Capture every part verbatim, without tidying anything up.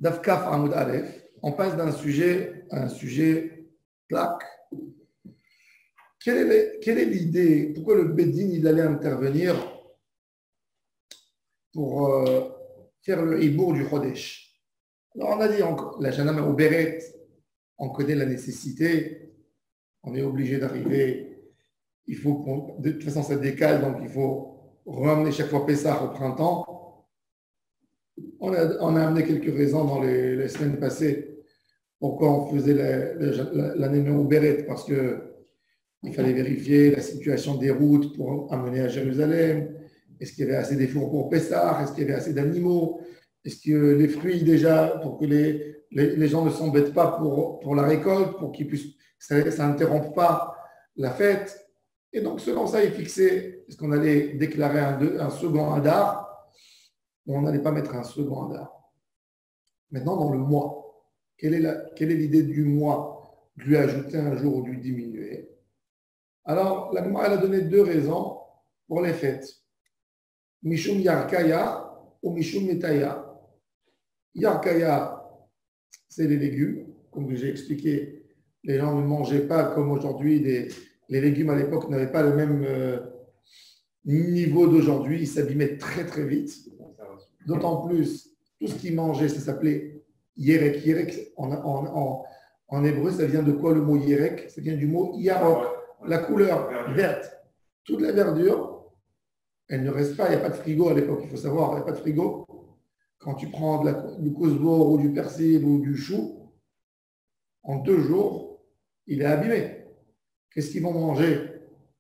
Dafkaf Hamoud Aleph, on passe d'un sujet à un sujet plaque. Quelle est, quelle est l'idée? Pourquoi le Bédine il allait intervenir pour euh, faire le hibour du Chodesh? Alors on a dit, on, la Janam au Béret, on connaît la nécessité, on est obligé d'arriver, il faut, de toute façon ça décale, donc il faut ramener chaque fois Pessah au printemps. On a, on a amené quelques raisons dans les, les semaines passées pourquoi on faisait l'année la, la, au Béret, parce que il fallait vérifier la situation des routes pour amener à Jérusalem. Est-ce qu'il y avait assez de fours pour Pessah? Est-ce qu'il y avait assez d'animaux? Est-ce que les fruits déjà, pour que les, les, les gens ne s'embêtent pas pour, pour la récolte, pour qu'ils puissent, ça n'interrompe pas la fête? Et donc, selon ça, il fixait, est-ce qu'on allait déclarer un, deux, un second Hadar ou on n'allait pas mettre un second Hadar? Maintenant, dans le mois, quelle est, la, quelle est l'idée du mois? De lui ajouter un jour ou de lui diminuer? Alors, la Gemara a donné deux raisons pour les fêtes. Mishum Yarkaya ou Mishum Metaya. Yarkaya, c'est les légumes. Comme j'ai expliqué, les gens ne mangeaient pas comme aujourd'hui. Des, les légumes à l'époque n'avaient pas le même euh, niveau d'aujourd'hui. Ils s'abîmaient très très vite. D'autant plus, tout ce qu'ils mangeaient, ça s'appelait Yerek. Yerek, en, en, en, en hébreu, ça vient de quoi le mot Yerek? Ça vient du mot Yarok. La couleur verte, toute la verdure, elle ne reste pas, il n'y a pas de frigo à l'époque, il faut savoir, il n'y a pas de frigo. Quand tu prends de la, du cousbourg ou du persil ou du chou, en deux jours, il est abîmé. Qu'est-ce qu'ils vont manger?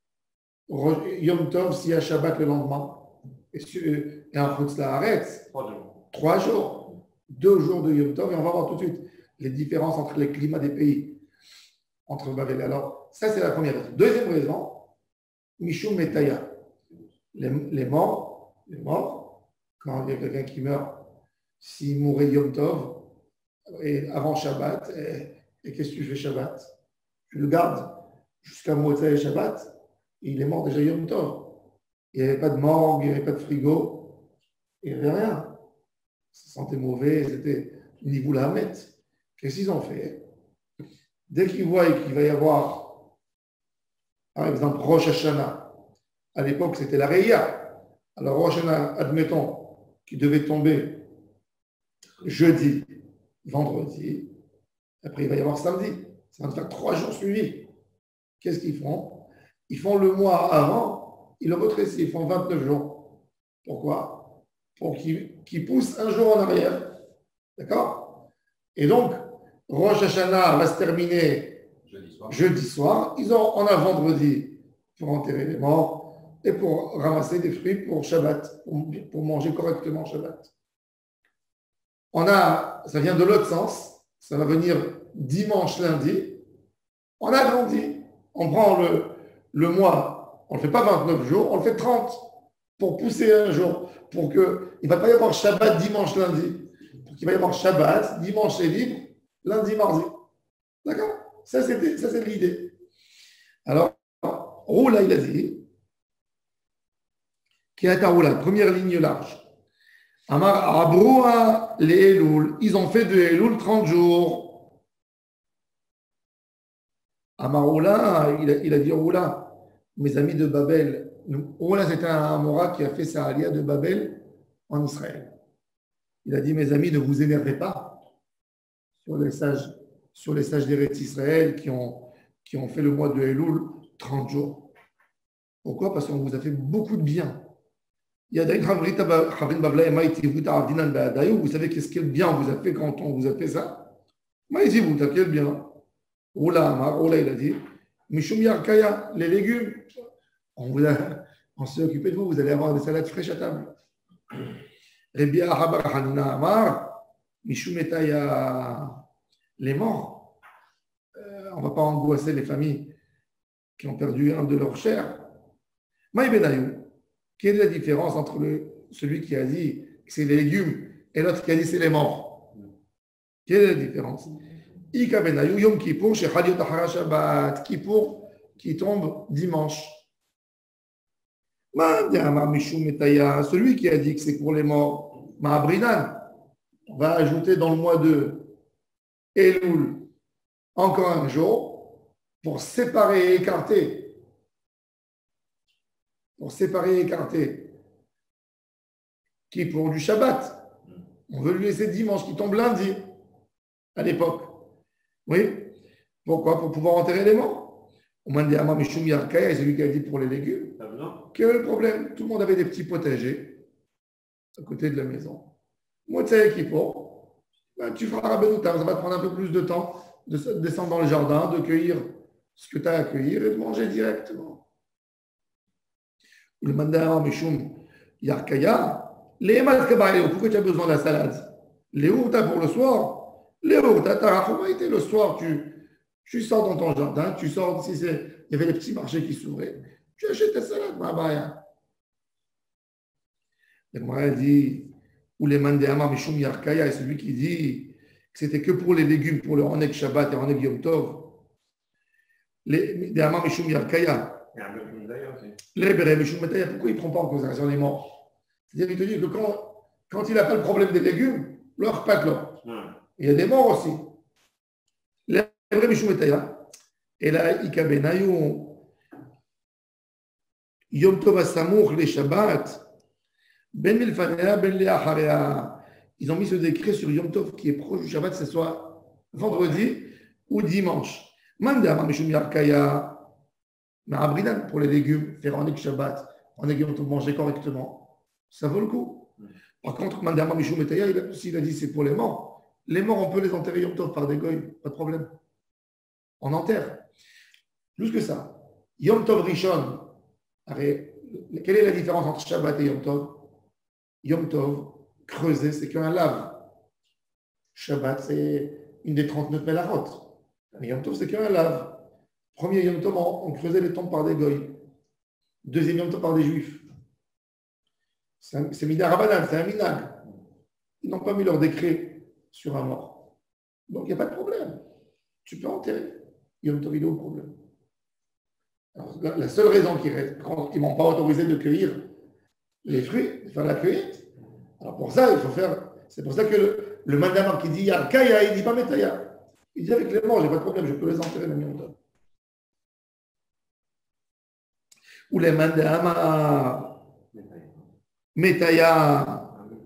Yom Tov, s'il y a Shabbat le lendemain, et un Chutz La'aretz, trois jours, deux jours de Yom Tov, et on va voir tout de suite les différences entre les climats des pays. Entre Babel. Alors, ça, c'est la première raison. Deuxième raison, Mishum Metaya. Les, les morts, les morts, quand il y a quelqu'un qui meurt, s'il mourait Yom Tov, et avant Shabbat, et, et qu'est-ce que tu fais Shabbat? Tu le gardes jusqu'à Motzei et Shabbat, et il est mort déjà Yom Tov. Il n'y avait pas de morgue, il n'y avait pas de frigo, il n'y avait rien. Ça sentait mauvais, c'était Nivou Lahamet. Qu'est-ce qu'ils ont fait? Dès qu'ils voient qu'il va y avoir, par exemple, Rosh Hashanah, à l'époque c'était la Reya. Alors Rosh Hashanah, admettons, qui devait tomber jeudi, vendredi, après il va y avoir samedi. Ça va faire trois jours suivis. Qu'est-ce qu'ils font? Ils font le mois avant, ils le rétrécissent, ils font vingt-neuf jours. Pourquoi? Pour qu'ils qu'ils poussent un jour en arrière. D'accord? Et donc, Rosh Hashanah va se terminer jeudi soir. jeudi soir. Ils ont en a vendredi pour enterrer les morts et pour ramasser des fruits pour Shabbat, pour, pour manger correctement Shabbat. On a, ça vient de l'autre sens, ça va venir dimanche, lundi. On a agrandi. On prend le, le mois, on ne le fait pas vingt-neuf jours, on le fait trente pour pousser un jour, pour que il ne va pas y avoir Shabbat dimanche, lundi. Pour qu'il va y avoir Shabbat, dimanche c'est libre, lundi, mardi. D'accord? Ça, c'est, ça, c'est l'idée. Alors, Roula, il a dit, qui est à Roula, première ligne large. Amar Abroua, les Elul, ils ont fait de Elul trente jours. Amar Roula, il a, il a dit Roula, mes amis de Babel. Roula, c'était un Amora qui a fait sa alia de Babel en Israël. Il a dit, mes amis, ne vous énervez pas sur les sages, sur les sages d'Eretz Israël qui ont, qui ont fait le mois de Elul trente jours. Pourquoi? Parce qu'on vous a fait beaucoup de bien. Vous savez qu'est-ce que bien on vous a fait quand on vous a fait ça? Maïzivou, t'as quel bien? Oula, Oula, il a dit, Mishum Yarkaya, les légumes, on, vous a, on s'est occupé de vous, vous allez avoir des salades fraîches à table. Rebia Habar Hanina Amar, Mishum Etaya, les morts. Euh, on ne va pas angoisser les familles qui ont perdu un de leurs chers. Maï Benayou. Quelle est la différence entre le, celui qui a dit que c'est les légumes et l'autre qui a dit que c'est les morts? Quelle est la différence? Ika Benayou, Yom Kippour, chez Chaliot Ahara Shabbat, Kippour, qui tombe dimanche. Celui qui a dit que c'est pour les morts, Ma'abrinan, on va ajouter dans le mois de Elul encore un jour pour séparer et écarter. Pour séparer et écarter. Qui pour du Shabbat. On veut lui laisser dimanche qui tombe lundi à l'époque. Oui. Pourquoi? Pour pouvoir enterrer les morts. Au moins, c'est celui qui a dit pour les légumes. Quel est le problème? Tout le monde avait des petits potagers à côté de la maison. Moi, tu sais qui pour ben, tu feras Rabbeinu, ça va te prendre un peu plus de temps de descendre dans le jardin, de cueillir ce que tu as à cueillir et de manger directement. Le mandama Mishum Yarkaya, les malkabaïo, pourquoi tu as besoin de la salade? Les ourta pour le soir, les ourta, tu le soir, tu, tu sors dans ton jardin, tu sors, si c'est, il y avait des petits marchés qui s'ouvraient, tu achètes ta salade, ma baya. Le Gemara dit, ou les mandama Mishum Yarkaya, est celui qui dit que c'était que pour les légumes, pour le Onek Shabbat et Onek Yom Tov. Les Mandama Mishum Yarkaya. Les Béré Mishum Metaya, pourquoi il ne prend pas en considération les morts? C'est-à-dire qu'il te dit que quand, quand il n'a pas le problème des légumes, leur pas l'or. Il y a des morts aussi. Les Béré Mishum Metaya. Et là, Ikabenayu, Yom Tov Asamour, les Shabbat. Ben Milfanea, Ben Leacharea. Ils ont mis ce décret sur Yom Tov qui est proche du Shabbat, que ce soit vendredi ou dimanche. Mandama Mishum Yarkaya. Ma'abridan pour les légumes, faire en Shabbat, en Yom Tov, manger correctement. Ça vaut le coup. Par contre, Mandama Mishum Metaya, s'il a dit c'est pour les morts, les morts, on peut les enterrer Yom Tov par des goy, pas de problème. On enterre. Plus que ça. Yom Tov Rishon. Quelle est la différence entre Shabbat et Yom Tov? Yom Tov, creuser, c'est qu'un lave. Shabbat, c'est une des trente-neuf mélarotes. Mais Yom Tov, c'est qu'un lave. Premier Yom Tov, on creusait les tombes par des goy. Deuxième Yom Tov par des juifs. C'est Mida Rabbanan, c'est un minag. Ils n'ont pas mis leur décret sur un mort. Donc il n'y a pas de problème. Tu peux enterrer. Yom Tov, il est au problème. Alors, la, la seule raison qu'ils ne m'ont pas autorisé de cueillir les fruits, de faire la cueillette. Alors pour ça, il faut faire. C'est pour ça que le, le mandama qui dit Yarkaya, il ne dit pas Metaya. Il dit avec les morts, je n'ai pas de problème, je peux les enterrer même Yom Tov. Ou les mandama Metaya.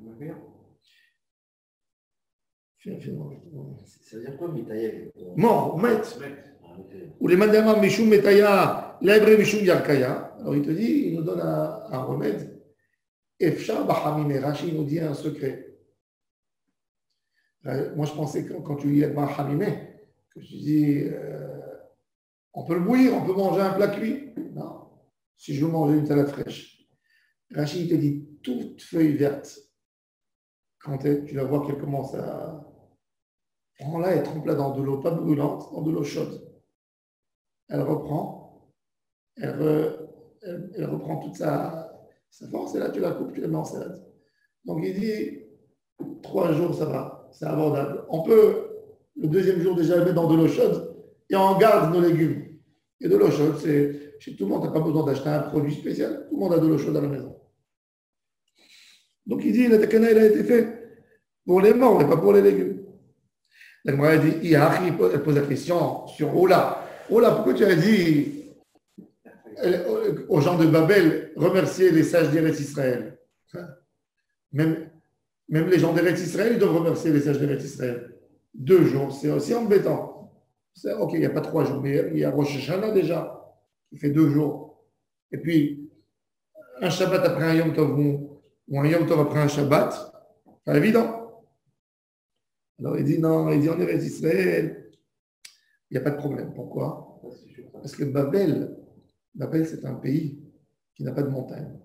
Ça veut dire quoi, Metaya? Mort, met. Ou les mandama Mishum Metaya, l'hébreu Mishum Yarkaya. Alors il te dit, il nous donne un, un remède. Efsha Bahamime, Rashi nous dit un secret. Moi je pensais que quand tu lis Bahamime, que je dis, euh, on peut le bouillir, on peut manger un plat cuit. Non, si je veux manger une salade fraîche. Rashi te dit, toute feuille verte, quand tu la vois qu'elle commence à... Prends-la et trempe-la dans de l'eau pas brûlante, dans de l'eau chaude. Elle reprend, elle, re, elle, elle reprend toute sa, sa force et là tu la coupes, tu la mets en salade. Donc il dit, trois jours ça va, c'est abordable. On peut, le deuxième jour déjà, le mettre dans de l'eau chaude et on garde nos légumes. Et de l'eau chaude, c'est chez tout le monde, tu n'as pas besoin d'acheter un produit spécial, tout le monde a de l'eau chaude à la maison. Donc il dit, la takana, il a été fait pour les morts, mais pas pour les légumes. La Gemara dit, elle pose la question sur Ola. Ola, pourquoi tu as dit aux gens de Babel, remercier les sages d'Eretz Israël? Même, même les gens d'Eretz Israël, ils doivent remercier les sages d'Eretz Israël. Deux jours, c'est aussi embêtant. C'est, ok, il n'y a pas trois jours, mais il y a Rosh Hashanah déjà, qui fait deux jours. Et puis, un Shabbat après un Yom Tov ou, ou un Yom Tov après un Shabbat, c'est évident. Alors il dit non, il dit en Eretz Israël, il n'y a pas de problème. Pourquoi? Parce que Babel, Babel c'est un pays qui n'a pas de montagne.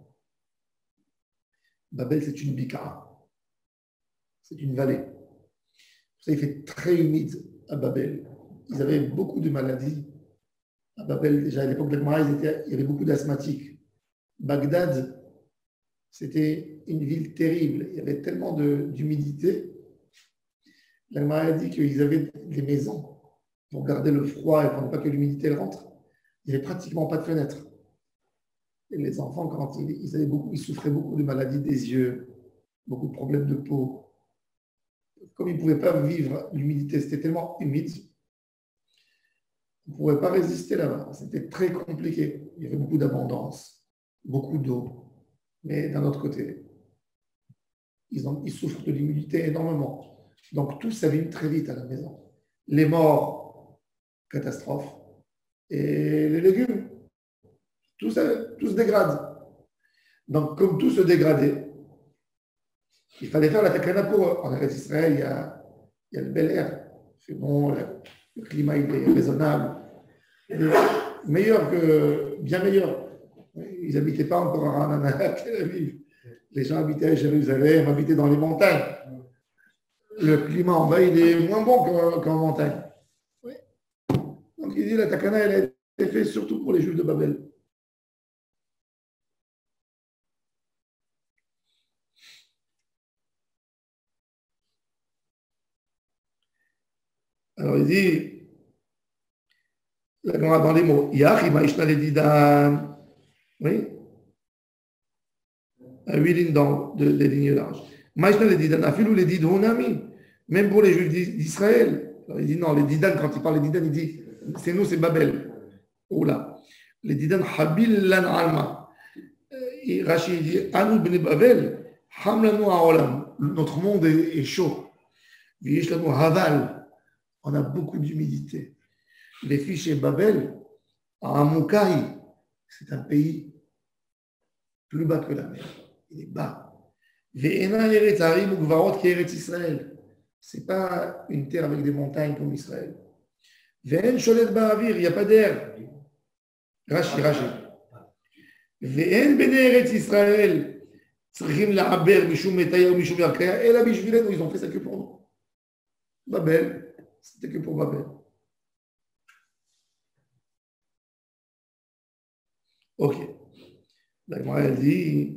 Babel c'est une bikara, c'est une vallée. Ça, il fait très humide à Babel. Ils avaient beaucoup de maladies. À Babel, déjà à l'époque de l'Agmara, il y avait beaucoup d'asthmatiques. Bagdad, c'était une ville terrible. Il y avait tellement de, d'humidité. L'Agmara a dit qu'ils avaient des maisons pour garder le froid et pour ne pas que l'humidité rentre. Il n'y avait pratiquement pas de fenêtres. Et les enfants, quand ils, ils, avaient beaucoup, ils souffraient beaucoup de maladies des yeux, beaucoup de problèmes de peau. comme ils ne pouvaient pas vivre l'humidité, c'était tellement humide, ils ne pouvaient pas résister là-bas. C'était très compliqué. Il y avait beaucoup d'abondance, beaucoup d'eau. Mais d'un autre côté, ils, ont, ils souffrent de l'humidité énormément. Donc tout s'abîme très vite à la maison. Les morts, catastrophe. Et les légumes, tout, ça, tout se dégrade. Donc comme tout se dégradait, il fallait faire la takana pour eux. En Eretz Israël, il y a, il y a le bel air. C'est bon, le climat il est raisonnable. Il est meilleur que, bien meilleur. Ils n'habitaient pas encore à Ranana, à Tel Aviv. Les gens habitaient à Jérusalem, habitaient dans les montagnes. Le climat en bas, il est moins bon qu'en montagne. Oui. Donc il dit la takana, elle a été faite surtout pour les Juifs de Babel. Alors il dit, la Gemara dans les mots, Yach, Maïshna les Didan. Oui. À huit lignes dans de, des lignes larges. Maïshna les Didan, Afilou les Didonami. Même pour les Juifs d'Israël. Il dit non, les Didan, quand il parle des Didan, il dit, c'est nous, c'est Babel. Oula. Les Didan, Habil lan alma. Rachid dit, Anou bne Babel, Hamlanu Aolam. Notre monde est, est chaud. Vishlanu Haval. On a beaucoup d'humidité. Les filles chez Babel, à Amoukaï, c'est un pays plus bas que la mer. Il est bas. Ve'ena Eretz Harim Ugvarot ki Eretz Israël. Ce n'est pas une terre avec des montagnes comme Israël. Ve'en Sholet Ba'avir, il n'y a pas d'air. Rashi, Rashi. Ve'en Bene Eretz Israël, Tzrichim La'aber, Mishum Metaya, Mishum Yarkaya, et la Bishvilenu, ils ont fait ça que pour nous. Babel, c'était que pour Babel. Ok. La Gemara, elle dit.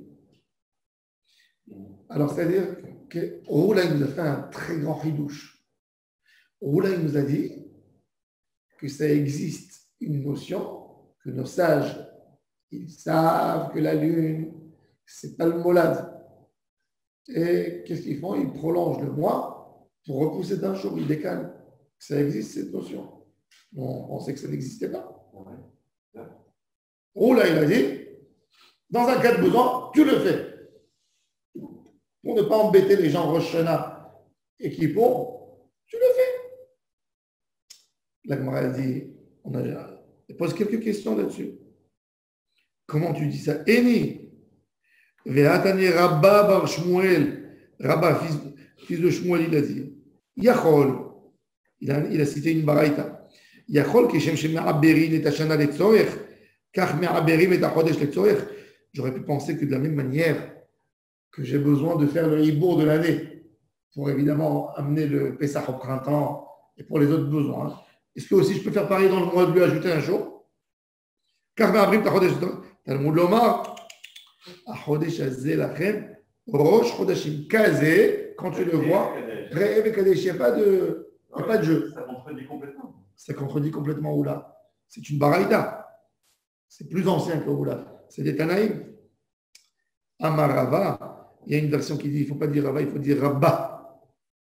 Alors, c'est-à-dire que Roula, il nous a fait un très grand ridouche. Roula, il nous a dit que ça existe une notion que nos sages, ils savent que la lune, c'est pas le molad. Et qu'est-ce qu'ils font? Ils prolongent le mois pour repousser d'un jour, ils décalent. Ça existe, cette notion. On, on sait que ça n'existait pas. Roula, il a dit, dans un cas de besoin, tu le fais. Pour ne pas embêter les gens Rosh Hashanah et qui pour, tu le fais. La Gemara a dit, on a, elle pose quelques questions là-dessus. Comment tu dis ça? Eni, Ve'atani Rabba bar Shmuel, Rabba, fils, fils de Shmuel, il a dit, Yachol, il a, il a cité une baraïta. Yachol, Keshem Shem Me'aberin et Hashana Letzorech, Kach Me'aberim et Achodesh Letzorech. J'aurais pu penser que de la même manière que j'ai besoin de faire le hibour de l'année pour évidemment amener le Pessah au printemps et pour les autres besoins. Est-ce que aussi je peux faire pareil dans le mois de lui ajouter un jour? Car Me'aberim et Achodesh Letzorech. Talmud Lomar, Achodesh Azeh Lachem, Rosh Chodashim Kazeh, quand tu le vois, Re'ev et Kadesh, il n'y a pas de, il n'y a pas de jeu. Ça contredit complètement. Ça contredit complètement Oula. C'est une baraïta. C'est plus ancien que Oula. C'est des Tanaïm. Amarava, il y a une version qui dit il ne faut pas dire Rava, il faut dire Rabba.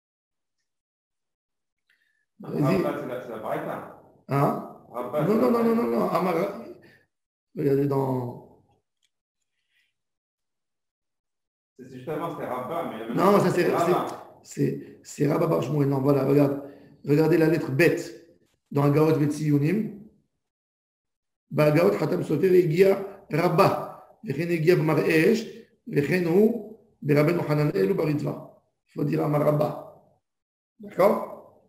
Rabba, c'est la baraïta. Hein? Rabba, non, non, non, non, non, non, Amara. Regardez dans. C'est justement, c'est Rabba, mais. Non, ça c'est. C'est Rabba Bar Shmuel. Non, voilà, regarde. Regardez la lettre Bet dans Agaot Vetsiyunim. Bagaot Khatam Soter Egia Rabba. Vechen Egia B'Mar'esh. Vechen Hu Berabenu Hananel ou Baritva. Il faut dire Amar Rabba. D'accord?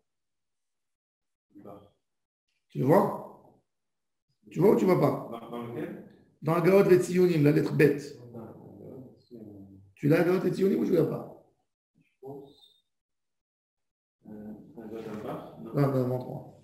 Tu le vois? Tu vois ou tu ne vois pas? Dans lequel? Dans Agaot Vetsiyunim, la lettre Bet. Tu l'as Agaot Vetsiyunim ou tu ne l'as pas? Je pense. Ça doit être là-bas. Non, non, montre-moi.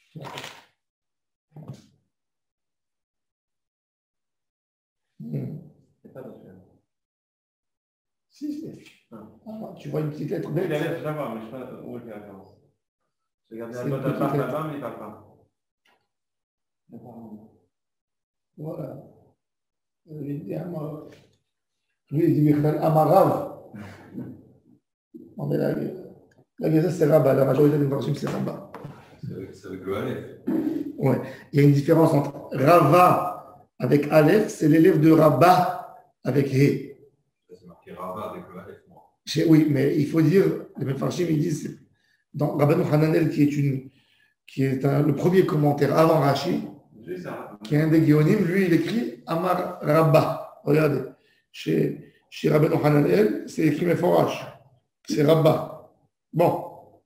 Hmm. C'est pas dessus. Si, si. Ah. Ah, tu vois une petite lettre Oui, bête. la lettre, je la vois, mais je ne sais pas où est la référence. Je regarde la C'est boîte une à petite part lettre. là-bas, mais il ne parle pas. Voilà. Lui, il dit Amar. Lui, il dit Amarav. On est là. La Gaza, c'est Rabat. La majorité des Mfarshim, c'est Rabat. C'est avec le Aleph. Ouais. Il y a une différence entre Rava avec Aleph, c'est l'élève de Rabat avec He. C'est marqué Rabat avec le Aleph, moi. Chez- Oui, mais il faut dire, les Mfarshim, ils disent, dans Rabbeinu Hananel, qui est, une, qui est un- le premier commentaire avant Rashi, C'est ça. qui est un des Géonim, lui, il écrit Amar Rabba. Regardez, chez, chez Rabbeinu Hananel, c'est écrit Meforash. C'est Rabba. Bon.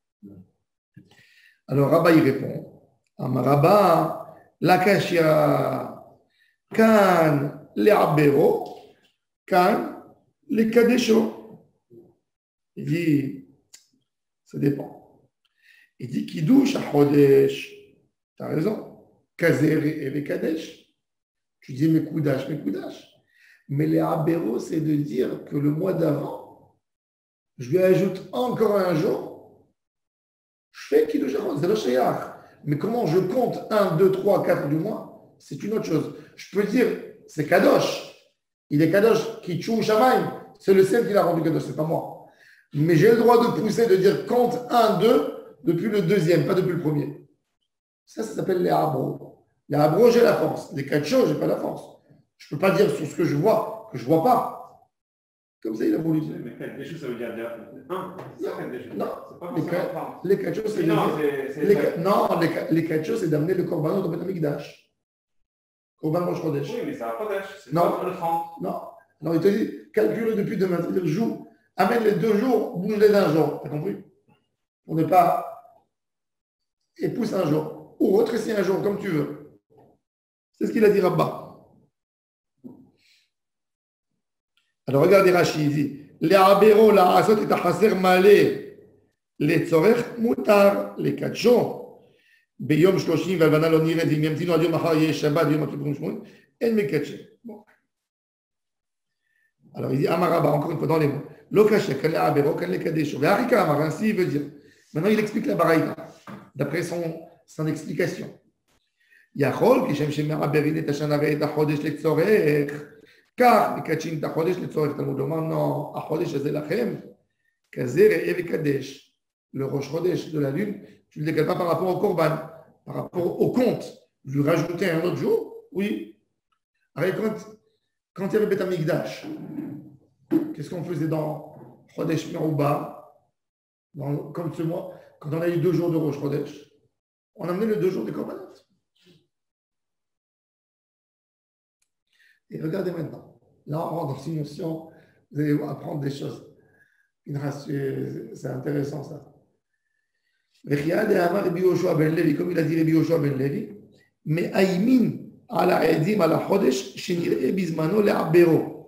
Alors Rabba, il répond Amar Rabba, Lakashia, Kan le Abero, Kan le Kadesho. Il dit, ça dépend. Il dit Kiddush à Chodesh. Tu as raison. Kazer et les Kadesh. Tu dis mes Koudash, mes Koudash. Mais les Abéro, c'est de dire que le mois d'avant, je lui ajoute encore un jour, je fais Kiddush à Chodesh, c'est le Shayach. Mais comment je compte un, deux, trois, quatre du mois, c'est une autre chose. Je peux dire, c'est Kadosh. Il est Kadosh qui tchou Shamaim. C'est le ciel qui l'a rendu Kadosh, c'est pas moi. Mais j'ai le droit de pousser, de dire compte un, deux, depuis le deuxième, pas depuis le premier. Ça, ça s'appelle les abros. Les abros, j'ai la force. Les kachos, je n'ai pas la force. Je ne peux pas dire sur ce que je vois, que je ne vois pas. Comme ça, il a voulu dire. Mais quel déchou, ça veut dire dire un. C'est ça, quel déchou. Non, C'est pas les, forcément ka- trente. les kachos, c'est Mais non, de dire- c'est- c'est- les ka- non, les, ka- les kachos, c'est d'amener le korban au Beth Amikdash. Korban Rosh Chodesh. Oui, mais c'est un Kodesh. C'est Non. pas le trente. Non. Non, il te dit, calcule depuis demain. C'est-à-dire, joue, amène les deux jours, bouge-les d'un jour. Tu as compris? Pour ne pas. Et pousse un jour. Ou retrécis un jour, comme tu veux. C'est ce qu'il a dit Rabba. Alors regardez Rashi, il dit les abéro, la asot et tachaser malé, les tzorech mutar, les kachon, beyom shloshim, valvana lo niret, vim yamtino ad yom achar yesh shabbat, yom kippurim shmonim, en mekachem. Bon. Alors il dit Amaraba, encore une fois dans les mots. Lokaché, kan le abéro, kan le kadesho. Mais harika amar, ainsi il veut dire. Maintenant il explique la baraïta, d'après son, son explication. Yachol, kishem shemer aberin et hashana ve'et hachodesh le tzorech. car מקדשים את החודש לצורך תלמוד לומר non, החודש הזה לכם, כזה ראה וקדש, le Rosh Chodesh de la lune, tu ne le décales pas par rapport au Korban, par rapport au compte, lui rajouter un autre jour, oui. Alors quand, quand il y avait Beth Amikdash, qu'est-ce qu'on faisait dans Chodesh Merouba, dans, comme ce mois, quand on a eu deux jours de Rosh Chodesh, on amenait les deux jours des Korbanot. Et regardez maintenant, là on rentre dans une notion, vous allez apprendre des choses. C'est intéressant ça. Comme il a dit Rabbi Yoshua ben Levi, mais Aïmin ala edim ala chodesh shenir'e bizmano le'abero.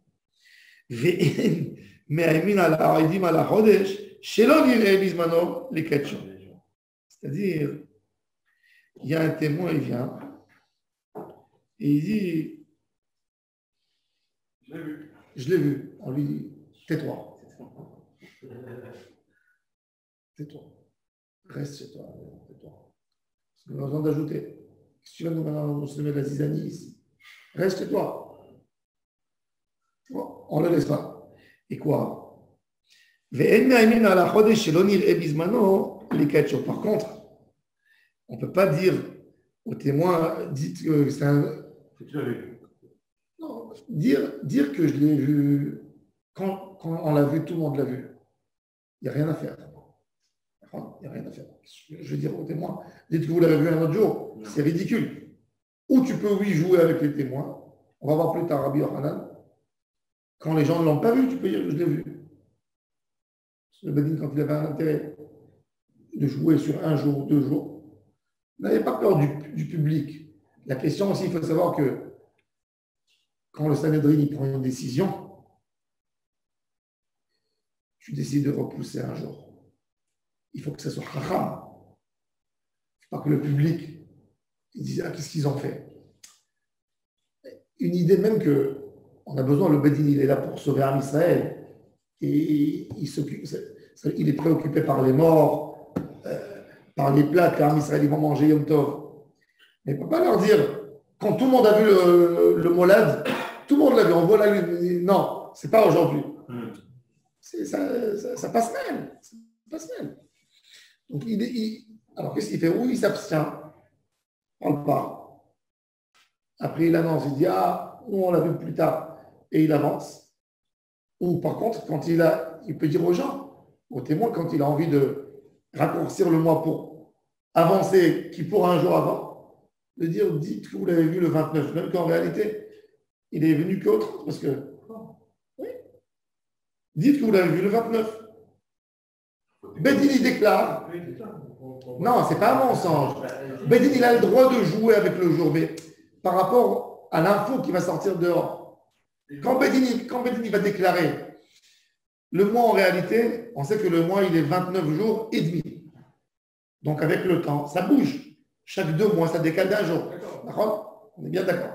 Ve'en me'aïmin ala edim ala chodesh shelo nir'e bizmano le'katcho. C'est-à-dire, il y a un témoin, il vient, et il dit, Je l'ai vu. je l'ai vu. On lui dit, tais-toi. Tais-toi. Reste chez toi. Tais-toi. Parce qu'on a besoin d'ajouter. Si tu vas nous maintenant se mettre la zizanie ici, reste chez toi. Bon, on ne le laisse pas. Et quoi? Par contre, on ne peut pas dire au témoin, dites que c'est un. Tu l'as vu. Non, dire, dire que je l'ai vu, quand, quand on l'a vu, tout le monde l'a vu. Il n'y a rien à faire. Il n'y a rien à faire. Je veux dire aux témoins, dites que vous l'avez vu un autre jour, c'est ridicule. Ou tu peux, oui, jouer avec les témoins. On va voir plus tard Rabbi Yochanan. Quand les gens ne l'ont pas vu, tu peux dire que je l'ai vu. Le Bedin, quand il avait un intérêt de jouer sur un jour, deux jours, n'avait pas peur du, du public. La question aussi, il faut savoir que quand le Sanhedrin il prend une décision, tu décides de repousser un jour. Il faut que ça soit chacham. Il ne faut pas que le public il dise ah, qu'est-ce qu'ils ont fait. Une idée même que on a besoin, le Bedin il est là pour sauver Am Israël et il, s'occupe, il est préoccupé par les morts, euh, par les plats que Am Israël ils vont manger Yom Tov. Mais il ne peut pas leur dire quand tout le monde a vu le, le molad, tout le monde l'a vu, on voit la lune. Non, c'est pas aujourd'hui. C'est, ça, ça, ça passe mal. la semaine. Donc, il, il, alors, qu'est-ce qu'il fait? Ou il s'abstient, on ne parle pas. Après, il annonce, il dit, ah, nous, on l'a vu plus tard, et il avance. Ou par contre, quand il a, il peut dire aux gens, aux témoins, quand il a envie de raccourcir le mois pour avancer, qui pour un jour avant, de dire, dites que vous l'avez vu le vingt-neuf, même qu'en réalité, il est venu qu'autre, parce que, oui, dites que vous l'avez vu le vingt-neuf. Bedin, il déclare, non, c'est pas un mensonge. Bedin, il a le droit de jouer avec le jour, mais par rapport à l'info qui va sortir dehors. Quand Bedin, quand Bedin il va déclarer le mois, en réalité, on sait que le mois, il est vingt-neuf jours et demi. Donc, avec le temps, ça bouge. Chaque deux mois, ça décale d'un jour. D'accord? On est bien d'accord.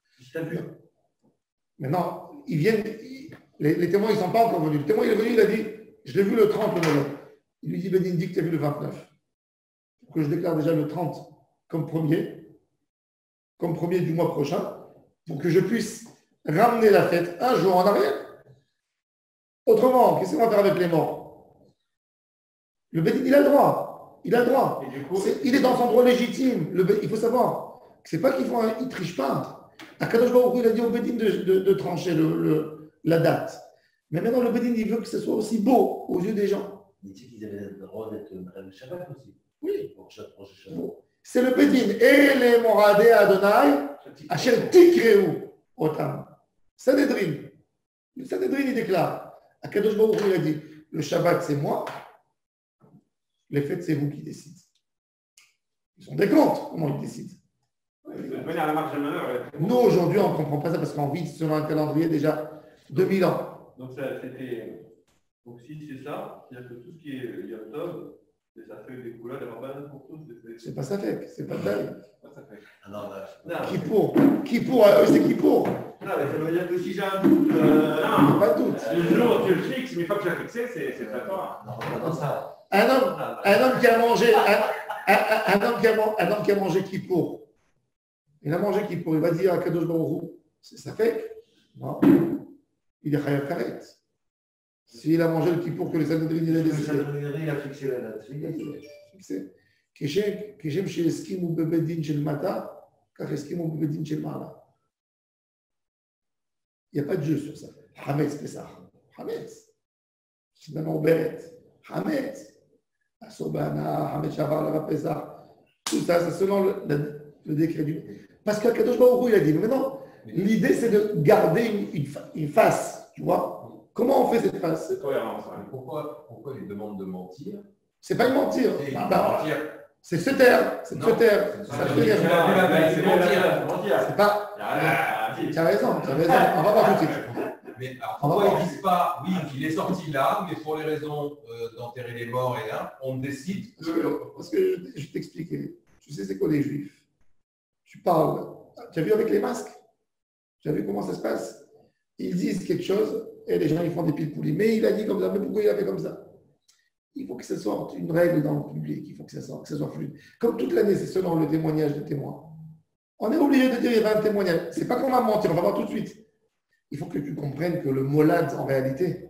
Maintenant, ils viennent, les, les témoins, ils ne sont pas encore venus. Le témoin, il est venu, il a dit, je l'ai vu le trente, le mois. Il lui dit, Bedin, dit que tu as vu le vingt-neuf. Que je déclare déjà le trente comme premier, comme premier du mois prochain, pour que je puisse ramener la fête un jour en arrière. Autrement, qu'est-ce qu'on va faire avec les morts? Le Bedin, il a le droit. Il a le droit. Coup, est, il est dans son droit légitime. Le, il faut savoir que ce n'est pas qu'il ne triche pas. Akadosh Baruch Hu, il a dit au Bedin de, de, de trancher le, le, la date. Mais maintenant, le Bedin, il veut que ce soit aussi beau aux yeux des gens. Il dit qu'ils avaient le droit d'être le Shabbat aussi. Oui. C'est le Bedin. Et les Moradé Adonai, Asher Tikreu Otam. Sanhedrin. Le Sanhedrin, il déclare. Akadosh Baruch Hu, il a dit, le Shabbat, c'est moi. Les fêtes, c'est vous qui décidez. Ils sont des comptes. Comment ils décident? Nous, aujourd'hui, on ne comprend pas ça parce qu'on vit selon un calendrier déjà deux mille ans. Donc, ça, c'était... Donc si c'est ça, c'est-à-dire que tout ce qui est Yom Tov, c'est ça fait des couleurs, des rabbanes pour tous. C'est pas ça fait, c'est pas ça. Ah non, non, qui pour Qui pour eux, c'est qui pour? Non, mais ça veut dire que si j'ai un doute, euh, non, pas de doute. Le jour tu le fixes, mais une fois que tu l'as fixé, c'est pas toi. Non, pas dans ça. Un homme, un homme qui a mangé, un, un, un, homme qui a, un homme qui a mangé qui pour? Il a mangé qui pour? Il va dire à Kadosh Baruch Hu, c'est ça fait? Non, il est chayav karet. S'il a mangé le kippour que le Sanhedrin il a décidé. Le Sanhedrin il a fixé la date. Fixé. Keshem chez Eskim ou Bebedin chez le Mata, car Eskim ou Bebedin chez le Mala. Il n'y a pas de jeu sur ça. Hametz Pessah. Hametz. C'est maintenant Beret. Hametz. Asobana, Hametz Shavar, la Pessah. Tout ça, c'est selon le, le, le décret du. Parce qu'Akadosh Baruch Hu, il a dit, mais maintenant, l'idée c'est de garder une, une, une face, tu vois. Comment on fait cette face? C'est cohérent. Pourquoi, pourquoi il demande de mentir? C'est pas une mentir. C'est Ah, bah, mentir. C'est se taire. C'est se taire. C'est mentir. C'est pas. Tu as raison. Tu as raison. On va voir tout de suite. Mais alors, pourquoi ils ne disent pas, oui, il est sorti là, mais pour les raisons euh, d'enterrer les morts et là, on décide que. Parce que, parce que je vais t'expliquer. Tu sais, c'est quoi les Juifs? Tu parles. Tu as vu avec les masques? Tu as vu comment ça se passe? Ils disent quelque chose et les gens ils font des piles poulies. Mais il a dit comme ça. Mais pourquoi il a fait comme ça? Il faut que ce soit une règle dans le public. Il faut que ça soit, que ça soit fluide. Comme toute l'année, c'est selon le témoignage des témoins. On est obligé de dire il y avait un témoignage. Ce n'est pas qu'on va mentir. On va voir tout de suite. Il faut que tu comprennes que le molad, en réalité,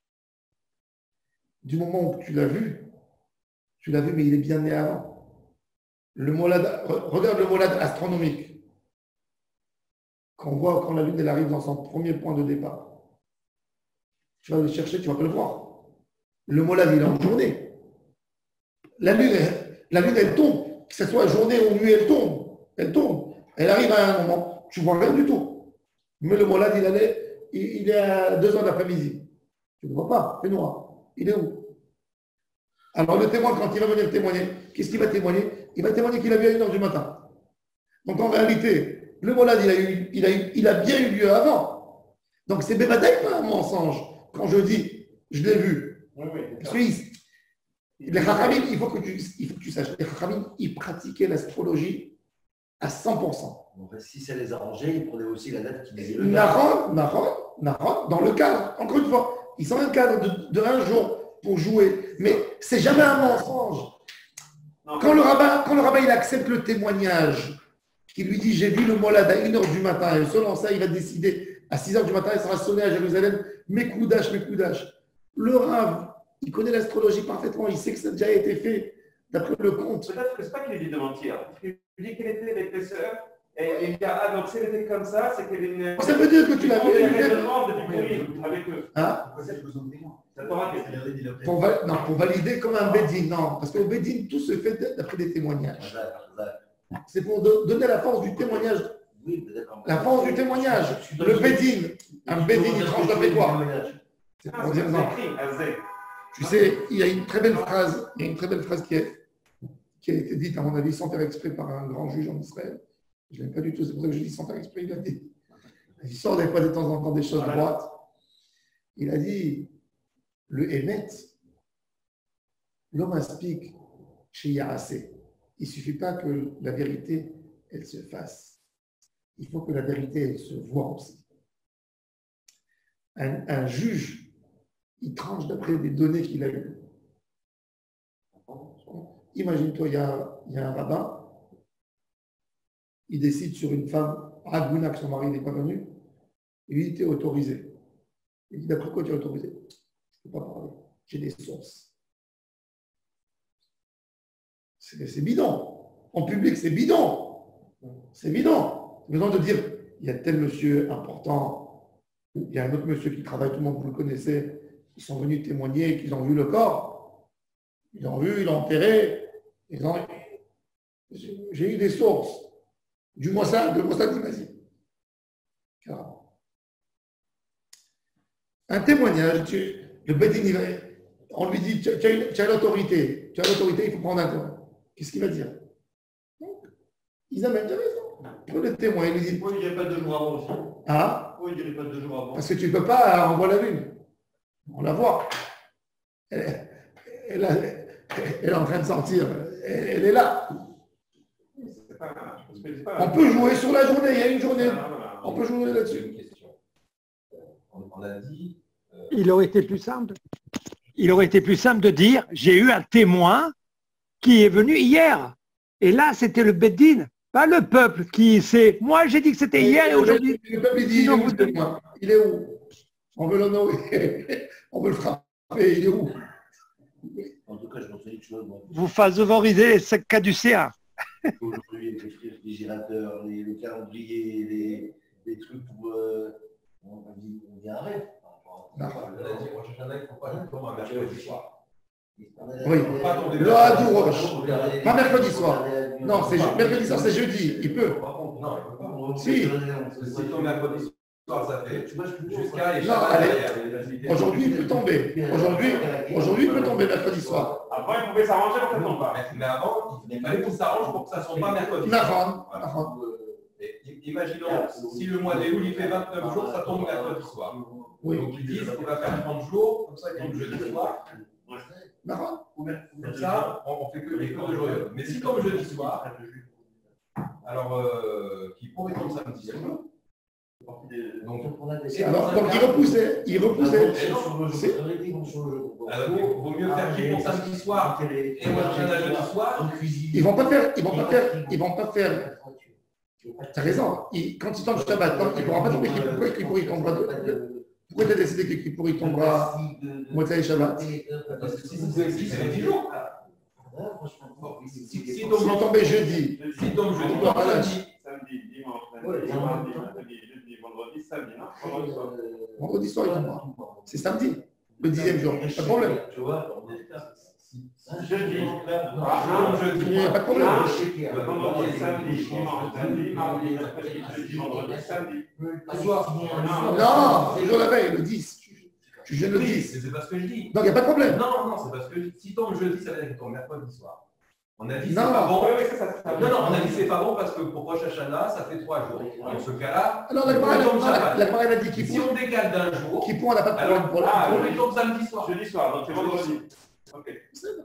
du moment où tu l'as vu, tu l'as vu, mais il est bien né avant. Le molad, regarde le molad astronomique. Quand on voit quand la lune elle arrive dans son premier point de départ, tu vas le chercher, tu ne vas pas le voir. Le molad, il est en journée. La lune, la lune, elle tombe. Que ce soit journée ou nuit, elle tombe. Elle tombe. Elle arrive à un moment, tu ne vois rien du tout. Mais le molad, il, allait, il, il est à deux heures d'après-midi. Tu ne le vois pas, c'est noir. Il est où? Alors le témoin, quand il va venir témoigner, qu'est-ce qu'il va témoigner? Il va témoigner qu'il a vu à une heure du matin. Donc en réalité, le molad, il a, eu, il, a eu, il a bien eu lieu avant. Donc c'est bébadaï, pas un mensonge. Quand je dis, je l'ai vu. Oui, oui. Parce que les Chachamim, il faut que tu, il faut que tu saches, les Chachamim, ils pratiquaient l'astrologie à cent pour cent. En fait, si ça les arrangeait, ils prenaient aussi la date qui disait le Naron, Naron, Naron, dans le cadre, encore une fois, ils sont dans un cadre de, de un jour pour jouer, mais c'est jamais un mensonge. Quand le rabbin, quand le rabbin il accepte le témoignage, qui lui dit j'ai vu le molad à une heure du matin, et selon ça, il va décider à six heures du matin, il sera sonné à Jérusalem, Mekoudash, Mekoudash. Le rav, il connaît l'astrologie parfaitement, il sait que ça a déjà été fait d'après le compte. Peut-être que c'est pas qu'il dit de mentir. Il dit quelle était l'épaisseur. Et il y a, ah, donc si elle était comme ça, c'est qu'elle est une. Ça veut dire que tu l'as Il y a vu. un raisonnement depuis Purim avec eux. Hein? Ça t'aura dit. Pour, va- non, pour valider comme un Bédine, non. Parce qu'au Bédine, tout se fait d'après des témoignages. C'est pour do- donner la force du témoignage. La force du témoignage. Le Bédine, un Bédine, il tranche d'après quoi? C'est Ah, pour c'est dire non. écrit, un zé. Tu sais, il y a une très belle phrase, il y a une très belle phrase qui, est, qui a été dite, à mon avis, sans faire exprès par un grand juge en Israël. Je ne l'aime pas du tout, c'est pour ça que je dis sans faire exprès, il a dit. Il sort des fois de temps en temps des choses droites. Il a dit, le Emet, l'homme aspique chez Yarasé. Il ne suffit pas que la vérité, elle se fasse. Il faut que la vérité, elle se voit aussi. Un, un juge, il tranche d'après des données qu'il a eues. Imagine-toi, il y a, il y a un rabbin, il décide sur une femme, Ragouna, que son mari n'est pas venu, et lui, tu es autorisé. Il dit, d'après quoi tu es autorisé? Je ne peux pas parler, j'ai des sources. C'est c'est bidon. En public, c'est bidon. C'est bidon. Besoin de dire, il y a tel monsieur important, il y a un autre monsieur qui travaille, tout le monde, vous le connaissez, ils sont venus témoigner qu'ils ont vu le corps. Ils l'ont vu, ils l'ont enterré. Ils ont... J'ai eu des sources. Du Mossad, le Mossad dit, vas-y. Carrément. Un témoignage, tu... le Bédine, il va... on lui dit, tu as, une... tu as l'autorité. Tu as l'autorité, il faut prendre un témoin. Qu'est-ce qu'il va dire? Ils amènent de raison. Prenez le témoin, il lui dit. Pourquoi il ne dirait pas deux jours avant aussi? Ah? Pourquoi il ne dirait pas deux jours avant? Parce que tu ne peux pas envoyer la lune. On la voit. Elle, elle, elle est en train de sortir. Elle, elle est là. C'est pas, c'est pas, On peut jouer sur la journée. Il y a une journée. Voilà, voilà. On peut jouer Une là-dessus. question. On, on a dit. euh, Il aurait été plus simple. Il aurait été plus simple de dire j'ai eu un témoin qui est venu hier. Et là, c'était le Beddin, pas le peuple qui sait. Moi, j'ai dit que c'était hier et aujourd'hui. Le peuple il dit, il est Sinon, où vous ce témoin? Il est où? On veut l'honorer. On veut le frapper. Il est où? En tout cas, je pense que chose. Moi, Vous favoriser ce caducéen. aujourd'hui, les réfrigérateurs, les, le calendrier, les, les trucs pour. Euh, on dit, on dit un rêve. on a dit Rosh Hashanah, il ne faut pas le tomber un mercredi soir. Oui. Pas tomber Le Hadou Rosh. Pas mercredi soir. Non, c'est je- mercredi soir, c'est jeudi. Il peut. Par contre, non, il ne peut pas. Si. Parce que si tombe mercredi soir, ça fait jusqu'à les Non, Shabbat allez. derrière. Aujourd'hui, il peut tomber. Aujourd'hui, aujourd'hui, il peut tomber mercredi soir. Avant, il pouvait s'arranger pour que ça tombe pas. Mais avant, il fallait qu'il s'arrange pour que ça ne soit pas mercredi. Nahon, Voilà. Nahon. Et imaginons, si le mois d'Éloul il fait vingt-neuf jours, ça tombe mercredi soir. Oui. Donc ils disent qu'il va faire trente jours, comme ça il tombe jeudi soir. Nahon. Comme ça, on ne fait que les cours de joyeux. Mais si tombe jeudi soir, alors euh, qui pourrait tomber samedi soir. Donc, Alors, donc il repoussait. Il repoussait. alors, il vaut mieux faire qui pour samedi soir et moi je jeudi soir. Ils vont pas faire. Ils vont pas faire. Ils vont pas faire. Tu as raison. Il- quand il tombe Shabbat, non, il ne pourra pas tomber. Pourquoi il pourrait tombera de- Pourquoi tu as décidé qu'il pourrait tombera Motsai Shabbat? Parce que si c'est si c'est les dix jours. Si si- si tombe S'il tombait jeudi, si tombe jeudi, Voilà. tombe lundi. Samedi, dimanche, lundi, mardi, mercredi, jeudi, vendredi, samedi, non? Vendredi soir. vendredi soir, il tombera. C'est samedi, le dixième jour. Pas de problème. Tu vois, Jeudi. Ah, jeudi. Il n'y a pas de problème. Vendredi, samedi, dimanche, lundi, mardi, mercredi, jeudi, vendredi, samedi. Non, c'est le jour la veille, le dix. Tu jeûnes le Oui, dix. mais c'est pas ce que je dis. Donc, il n'y a pas de problème. Non, non, c'est parce que si tombe jeudi, ça veut dire qu'il tombe mercredi soir. On a dit c'est Non. pas bon. Oui, oui, ça, ça, ça. Non, non, on a dit c'est pas bon parce que pour Rosh Hashanah, ça fait trois jours. Dans ce cas-là, Alors, la Gemara, la- la Gemara, elle a dit qu'il si faut. on décale d'un jour, Qui on n'a pas de alors problème pour ah, la. on lui tombe samedi soir. Jeudi soir, donc c'est vendredi. Ok.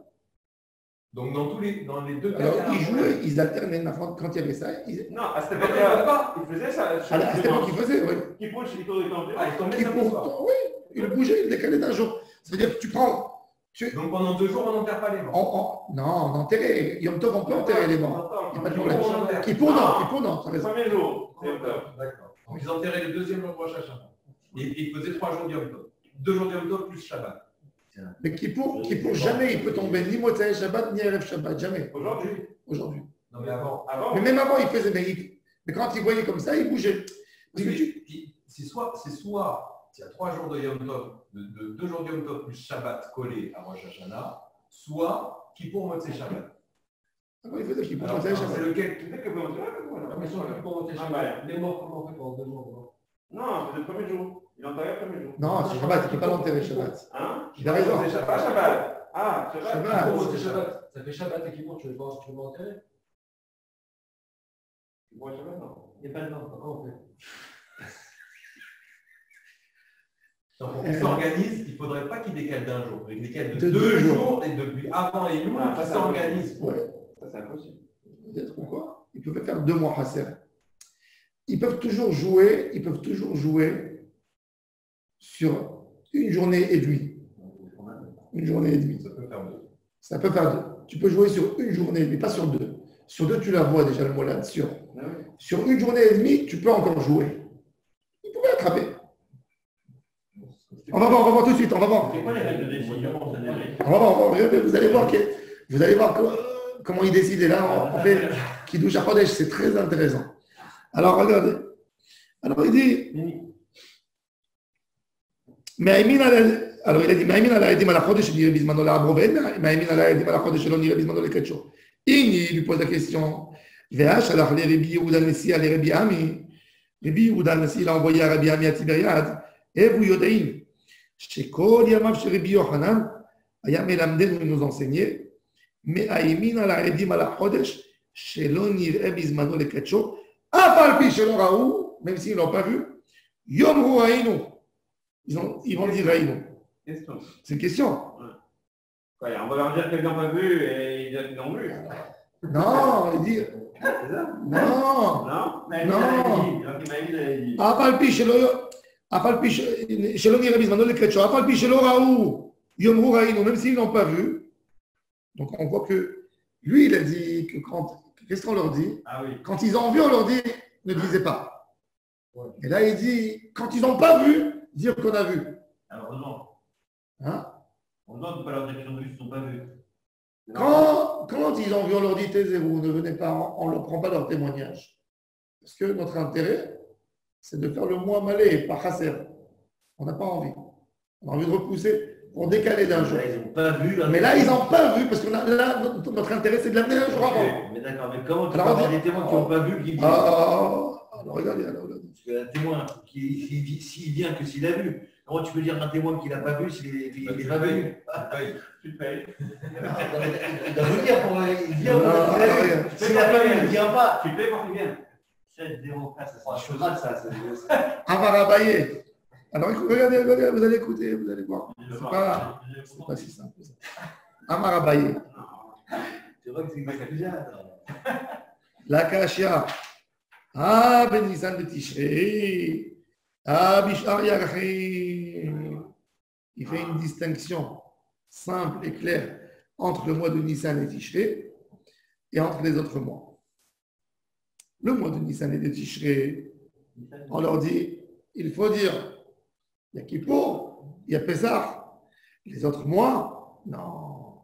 Donc dans tous les, dans les deux cas. Alors, il y a un ils problème. jouaient, ils alternaient. Quand il y avait ça, ils... Non, à cette Mais il peut époque-là, pas. il faisait ça. à la- à cette époque, ils faisaient, oui. Qui bouge, il tourne, il tourne. Ah, il tombait Qui samedi soir. pour... Oui, il bougeait, il décalait d'un jour. C'est-à-dire que tu prends. Tu... Donc pendant deux jours, on n'enterre pas les On, morts. on- Non, on enterrait. Yom Tov, on peut enterrer les morts. Il n'y a pas de problème. Qui pour non, qui pour non, tu as Le raison. premier jour, c'est octobre. D'accord. Donc ils enterraient le deuxième jour de Rosh Hashanah. Et ils faisaient trois jours de Yom Tov. Deux jours de Yom Tov plus Shabbat. Mais qui pour, qui pour jamais il peut tomber ni Motsei Shabbat ni Erev Shabbat, jamais. Aujourd'hui. Aujourd'hui. Non, mais avant. Avant. Mais même avant, il faisait, mais, il- mais quand il voyait comme ça, il bougeait. Parce que Oui, tu- mais c'est soit, c'est soit, il y a trois jours de Yom Tov, de, de deux jours de Yom Tov plus Shabbat collé à Rosh Hashanah, soit Kippour Motsei Shabbat. Avant, il faisait qu'il pour Alors, Motsei alors, Shabbat. c'est lequel? Tu sais que bon, tu vois, voilà. Mais sur le pont, Ah, bah. les morts, comment on fait pendant deux mois? Non, c'est le premier jour. Il enterrait le premier jour. Non, c'est Shabbat, il ne peut pas l'enterrer Shabbat. Hein? Il a raison. C'est Shabbat, Shabbat. Ah, Shabbat. Shabbat. Pour monter Shabbat. Ça fait Shabbat et qui monte, tu veux voir, tu veux m'enterrer? Bon, Shabbat, non. Il n'y a pas de temps, comment on fait? Donc, pour qu'il s'organise, il ne faudrait pas qu'il décale d'un jour. Il décale de, De deux, deux jours. jours. Et depuis avant et nous, Ah, il ça, s'organise. Ouais. Ça, c'est impossible. Peut-être pourquoi ils peuvent faire deux mois Hasser. Ils peuvent toujours jouer, ils peuvent toujours jouer sur une journée et demie. Une journée et demie. Ça peut faire deux. Ça peut faire deux. Tu peux jouer sur une journée, mais pas sur deux. Sur deux, tu la vois déjà, le molade, sur. Ah oui. Sur une journée et demie, tu peux encore jouer. Ils pouvaient attraper. On va voir, on va voir tout de suite, on va voir. C'est quoi les règles de décision en Sanhedrin? On va voir, on va voir. Vous allez voir, que, vous allez voir comment, comment il décide. Et là, on, on fait Kiddush HaChodesh, c'est très intéressant. Alors, regardez. Alors, il dit, מאיימין על, alors il a dit, מאיימין על העדים על החודש שנראה בזמנו לעברו, ואין מאיימין על העדים על החודש שלא נראה בזמנו לקדשו. הנה, il lui pose la question, והשלח לרבי יהודה הנשיא על רבי עמי, רבי יהודה הנשיא l'a envoyé à רבי עמי הטיבריאד, הבו יודעים, שכל ימיו של רבי יוחנן, היה מלמדנו nous enseigner, מאיימין על העדים על החודש, שלא נראה בזמנו לקדשו, אף על פי שלא ראו, même s'ils ne l'ont pas vu, יאמרו ראינו. Ils, ont, ils vont dire Raïno. Question. C'est une question. Ouais, on va leur dire qu'ils n'ont pas vu et ils l'ont vu. Non, il dit. C'est ça? Non. Non? Mais Non. il m'a dit, il a dit. אף על פי שלא, אף על פי ש- שלא נראה בזמנו לקדשו, אף על פי שלא ראו, יאמרו ראינו, même s'ils n'ont pas vu. Donc on voit que lui, il a dit que quand. Qu'est-ce qu'on leur dit? Ah oui. Quand ils ont vu, on leur dit ne disez pas. Et là, il dit quand ils n'ont pas vu, dire qu'on a vu. Alors, non. Hein? On demande de ne pas leur dire qu'ils ont vu s'ils n'ont pas vu. Quand, quand ils ont vu, on leur dit taisez-vous, ne venez pas, on ne leur prend pas leur témoignage. Parce que notre intérêt, c'est de faire le moins malais, pas chasser. On n'a pas envie. On a envie de repousser pour décaler d'un jour. Là, ils n'ont pas vu. Mais là, ils n'ont pas vu, parce que là, là, notre, notre intérêt, c'est de l'amener un jour avant. Mais d'accord, mais comment tu Alors, peux on avoir dit- des témoins qui n'ont pas vu qui disent Ah, alors regardez, alors regardez. Parce qu'un témoin, qui- s'il s'il vient que s'il a vu, comment tu peux dire un témoin qui n'a pas vu s'il n'est pas venu? Tu te payes. Il doit vous dire pour il vient ou Non, pas, s'il a vu. regarde. S'il n'a pas vu, il ne vient pas. Tu te payes pour qu'il vienne. sept zéro quatre, ça C'est sera un cheval, ça. c'est- Amarabaye. Alors écoutez, regardez, regardez, vous allez écouter, vous allez voir. C'est pas, c'est pas si simple. Amarabaye. C'est vrai que c'est c'est bizarre. La Kashia. Ah, Ben Nissan de Tishrei. Ah, Bishar Yarachim. Il fait une distinction simple et claire entre le mois de Nissan et Tishrei et entre les autres mois. Le mois de Nissan et de Tishrei, on leur dit, il faut dire, il y a Kippour, il y a Pessah. Les autres mois, non.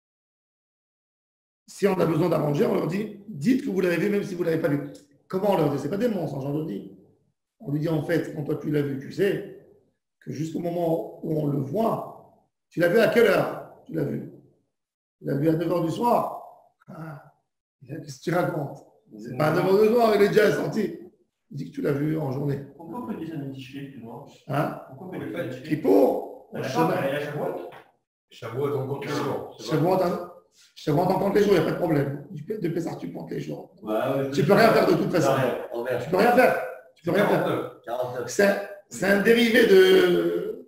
Si on a besoin d'arranger, on leur dit, dites que vous l'avez vu même si vous ne l'avez pas vu. Comment on leur dit? Ce n'est pas des mensonges, on leur dit. On lui dit en fait, quand toi tu l'as vu, tu sais que jusqu'au moment où on le voit, tu l'as vu à quelle heure? Tu l'as vu. Tu l'as vu à neuf heures du soir. Ah, qu'est-ce que tu racontes? C'est pas à neuf heures du soir, il est déjà sorti. Il dit que tu l'as vu en journée. Pourquoi on peut dire ça de Tishrei, tu vois? Hein? Pourquoi on peut dire ça de Tishrei? Kippour, Il y a Shavuot. Shavuot, on compte les jours. Shavuot, on compte les jours, il n'y a pas de problème. De Pessah, tu comptes les jours. Ouais, ouais, Tu peux rien faire de toute façon. Non, envers. Tu peux rien faire. Tu peux rien faire. quarante-neuf. C'est c'est un dérivé de.